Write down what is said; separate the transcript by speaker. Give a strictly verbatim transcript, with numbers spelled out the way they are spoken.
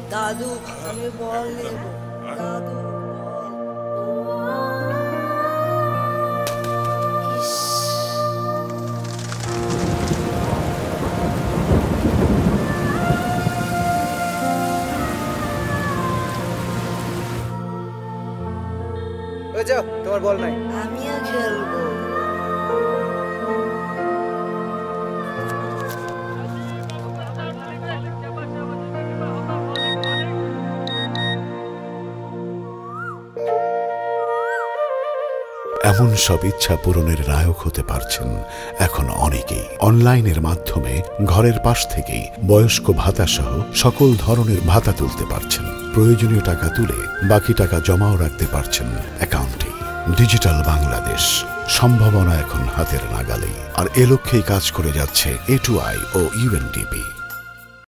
Speaker 1: দাদু আমি বল নেব দাদু
Speaker 2: ওই যাও তোমার বল নাই
Speaker 1: আমিও খেলবো
Speaker 3: এমন সব ইচ্ছা পূরণের নায়ক হতে পারছেন এখন অনেকেই। অনলাইনের মাধ্যমে ঘরের পাশ থেকেই বয়স্ক ভাতা সহ সকল ধরনের ভাতা তুলতে পারছেন। প্রয়োজনীয় টাকা তুলে বাকি টাকা জমাও রাখতে পারছেন অ্যাকাউন্টে। ডিজিটাল বাংলাদেশ, সম্ভাবনা এখন হাতের নাগালেই। আর এ লক্ষ্যেই কাজ করে যাচ্ছে এ টু আই ও ইউ এন ডি পি।